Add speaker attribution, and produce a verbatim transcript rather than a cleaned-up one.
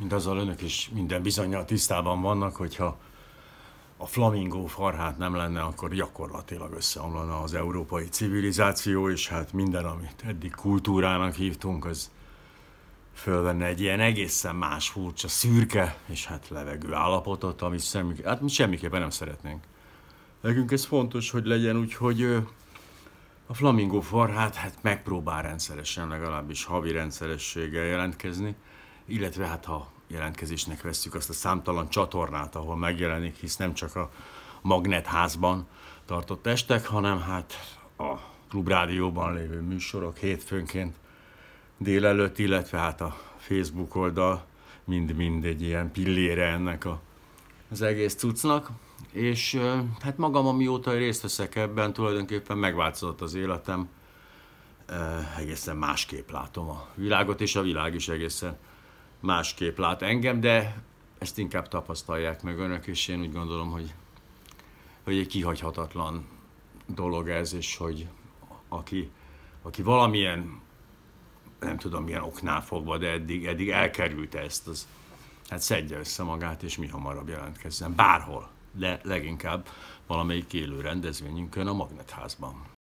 Speaker 1: Mindazzal önök is minden bizonnyal tisztában vannak, hogyha a flamingó farhát nem lenne, akkor gyakorlatilag összeomlana az európai civilizáció, és hát minden, amit eddig kultúrának hívtunk, az fölvenne egy ilyen egészen más, furcsa, szürke, és hát levegő állapotot, amit semmi, hát mi semmiképpen nem szeretnénk. Nekünk ez fontos, hogy legyen úgy, hogy ö, a flamingó farhát hát megpróbál rendszeresen, legalábbis havi rendszerességgel jelentkezni, illetve hát ha jelentkezésnek vesszük azt a számtalan csatornát, ahol megjelenik, hisz nem csak a Magnetházban tartott estek, hanem hát a Klubrádióban lévő műsorok hétfőnként délelőtt, illetve hát a Facebook oldal mind-mind egy ilyen pillére ennek a, az egész cuccnak. És hát magam, amióta részt veszek ebben, tulajdonképpen megváltozott az életem. Egészen másképp látom a világot, és a világ is egészen másképp lát engem, de ezt inkább tapasztalják meg önök, és én úgy gondolom, hogy, hogy egy kihagyhatatlan dolog ez, és hogy aki, aki valamilyen, nem tudom milyen oknál fogva, de eddig, eddig elkerülte ezt, az, hát szedje össze magát, és mi hamarabb jelentkezzen. Bárhol, de leginkább valamelyik élő rendezvényünkön a Magnetházban.